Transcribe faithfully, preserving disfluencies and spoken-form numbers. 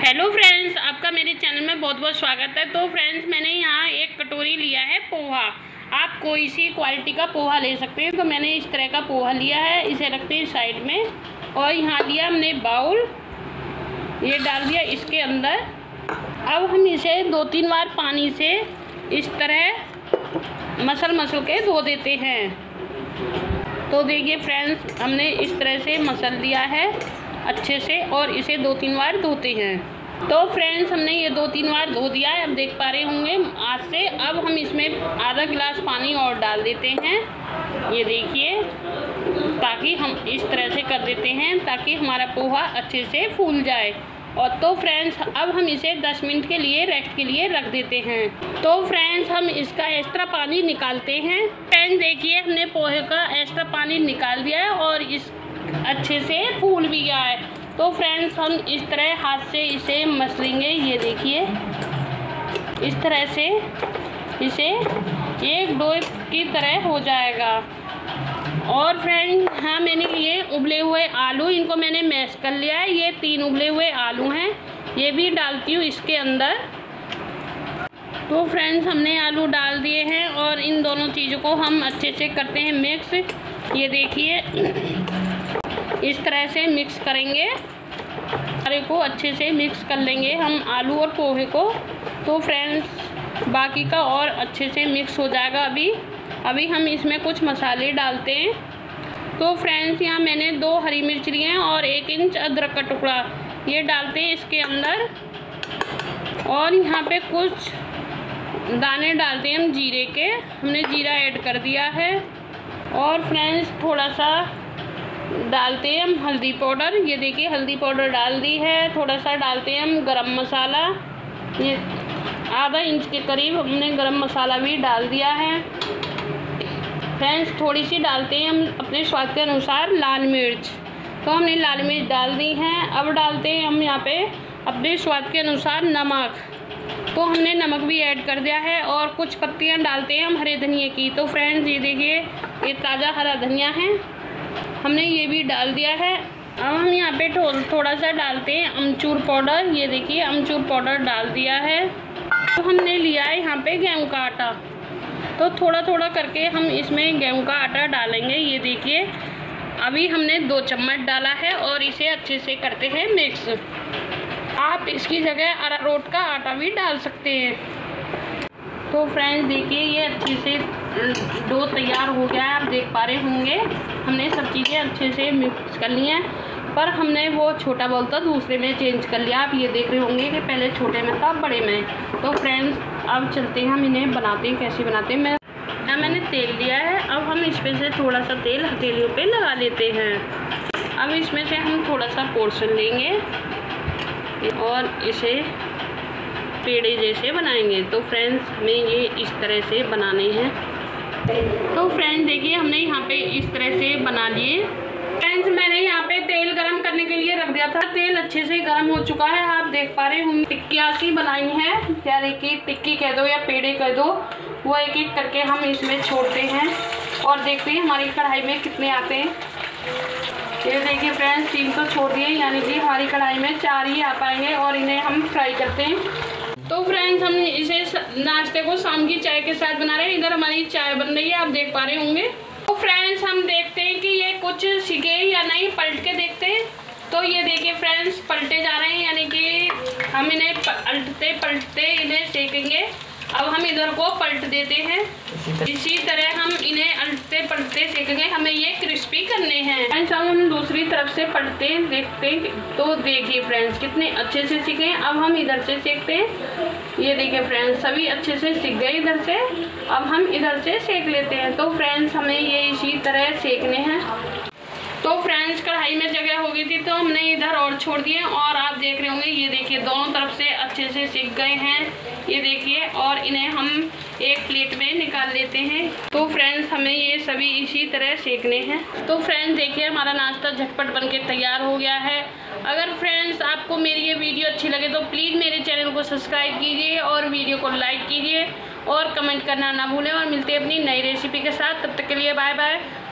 Hello friends, आपका मेरे channel में बहुत बहुत स्वागत है। तो फ्रेंड्स, मैंने यहाँ एक कटोरी लिया है पोहा। आप कोई सी क्वालिटी का पोहा ले सकते हैं। तो मैंने इस तरह का पोहा लिया है, इसे रखते हैं साइड में। और यहाँ लिया हमने बाउल, ये डाल दिया इसके अंदर। अब हम इसे दो तीन बार पानी से इस तरह मसल मसल के धो देते हैं। तो देखिए फ्रेंड्स, हमने इस तरह से मसल लिया है अच्छे से और इसे दो तीन बार धोते हैं। तो फ्रेंड्स, हमने ये दो तीन बार धो दिया है, अब देख पा रहे होंगे आज से। अब हम इसमें आधा गिलास पानी और डाल देते हैं, ये देखिए, ताकि हम इस तरह से कर देते हैं ताकि हमारा पोहा अच्छे से फूल जाए। और तो फ्रेंड्स, अब हम इसे दस मिनट के लिए रेस्ट के लिए रख देते हैं। तो फ्रेंड्स, हम इसका एक्स्ट्रा पानी निकालते हैं। फ्रेंड्स देखिए, हमने पोहे का एक्स्ट्रा पानी निकाल दिया है और इस अच्छे से फूल भी गया है। तो फ्रेंड्स, हम इस तरह हाथ से इसे मसलेंगे, ये देखिए, इस तरह से इसे एक डो की तरह हो जाएगा। और फ्रेंड्स, हाँ, मैंने लिए उबले हुए आलू, इनको मैंने मैश कर लिया है। ये तीन उबले हुए आलू हैं, ये भी डालती हूँ इसके अंदर। तो फ्रेंड्स, हमने आलू डाल दिए हैं और इन दोनों चीज़ों को हम अच्छे से करते हैं मिक्स। ये देखिए, इस तरह से मिक्स करेंगे, सारे को अच्छे से मिक्स कर लेंगे हम आलू और पोहे को। तो फ्रेंड्स, बाकी का और अच्छे से मिक्स हो जाएगा। अभी अभी हम इसमें कुछ मसाले डालते हैं। तो फ्रेंड्स, यहाँ मैंने दो हरी मिर्च लिए हैं और एक इंच अदरक का टुकड़ा, ये डालते हैं इसके अंदर। और यहाँ पे कुछ दाने डालते हैं हम जीरे के, हमने जीरा ऐड कर दिया है। और फ्रेंड्स, थोड़ा सा डालते हैं हम हल्दी पाउडर, ये देखिए हल्दी पाउडर डाल दी है। थोड़ा सा डालते हैं हम गरम मसाला, ये आधा इंच के करीब हमने गरम मसाला भी डाल दिया है। फ्रेंड्स, थोड़ी सी डालते हैं हम अपने स्वाद के अनुसार लाल मिर्च, तो हमने लाल मिर्च डाल दी हैं। अब डालते हैं हम यहाँ पे अपने स्वाद के अनुसार नमक, तो हमने नमक भी ऐड कर दिया है। और कुछ पत्तियाँ डालते हैं हम हरे धनिया की। तो फ्रेंड्स, ये देखिए, ये ताज़ा हरा धनिया है, हमने ये भी डाल दिया है। अब हम यहाँ पे थोड़ा सा डालते हैं अमचूर पाउडर, ये देखिए अमचूर पाउडर डाल दिया है। तो हमने लिया है यहाँ पे गेहूँ का आटा, तो थोड़ा थोड़ा करके हम इसमें गेहूँ का आटा डालेंगे। ये देखिए, अभी हमने दो चम्मच डाला है और इसे अच्छे से करते हैं मिक्स। आप इसकी जगह अरारोट का आटा भी डाल सकते हैं। तो फ्रेंड्स देखिए, ये अच्छे से डो तैयार हो गया है, आप देख पा रहे होंगे। हमने सब चीज़ें अच्छे से मिक्स कर ली हैं, पर हमने वो छोटा बाउल था दूसरे में चेंज कर लिया। आप ये देख रहे होंगे कि पहले छोटे में था, बड़े में। तो फ्रेंड्स, अब चलते हैं, हम इन्हें बनाते हैं, कैसे बनाते हैं। मैं यहाँ मैंने तेल लिया है, अब हम इसमें से थोड़ा सा तेल हथेलियों पे लगा लेते हैं। अब इसमें से हम थोड़ा सा पोर्शन लेंगे और इसे पेड़े जैसे बनाएंगे। तो फ्रेंड्स, हमें ये इस तरह से बनाने हैं। तो फ्रेंड्स देखिए, हमने यहाँ पे इस तरह से बना लिए। फ्रेंड्स, मैंने यहाँ पे तेल गरम करने के लिए रख दिया था, तेल अच्छे से गरम हो चुका है, आप देख पा रहे होंगे। टिक्कियाँ सी बनाई हैं, या देखिए टिक्की कह दो या पेड़े कह दो, वो एक एक करके हम इसमें छोड़ते हैं और देखते हैं हमारी कढ़ाई में कितने आते हैं। ये देखिए फ्रेंड्स, तीन तो छोड़ दिए, यानी कि हमारी कढ़ाई में चार ही आ पाए हैं और इन्हें हम फ्राई करते हैं। तो फ्रेंड्स, हम इसे नाश्ते को शाम की चाय के साथ बना रहे हैं। इधर हमारी चाय बन रही है, आप देख पा रहे होंगे। तो फ्रेंड्स, हम देखते हैं कि ये कुछ सीखे या नहीं, पलट के देखते हैं। तो ये देखिए फ्रेंड्स, पलटे जा रहे हैं, यानी कि हम इन्हें पलटते पलटते इन्हें सेकेंगे। अब हम इधर को पलट देते हैं, इसी तरह हम इन्हें उल्टे पलटते सेकेंगे। हमें ये क्रिस्पी करने हैं। फ्रेंड्स, अब हम दूसरी तरफ से पलटते देखते हैं। तो देखिए फ्रेंड्स, कितने अच्छे से सीखे। अब हम इधर से सेकते हैं, ये देखिए फ्रेंड्स, सभी अच्छे से सीख गए इधर से। अब हम इधर से सेक लेते हैं। तो फ्रेंड्स, हमें ये इसी तरह सेकने हैं। तो फ्रेंड्स, कढ़ाई में जगह हो गई थी, तो हमने इधर और छोड़ दिए और आप देख रहे होंगे, ये देखिए दोनों तरफ से अच्छे से सीख गए हैं, ये देखिए। और इन्हें हम एक प्लेट में निकाल लेते हैं। तो फ्रेंड्स, हमें ये सभी इसी तरह सेकने हैं। तो फ्रेंड्स देखिए, हमारा नाश्ता झटपट बनके तैयार हो गया है। अगर फ्रेंड्स आपको मेरी ये वीडियो अच्छी लगे तो प्लीज़ मेरे चैनल को सब्सक्राइब कीजिए और वीडियो को लाइक कीजिए और कमेंट करना ना भूलें। और मिलते हैं अपनी नई रेसिपी के साथ, तब तक के लिए बाय बाय।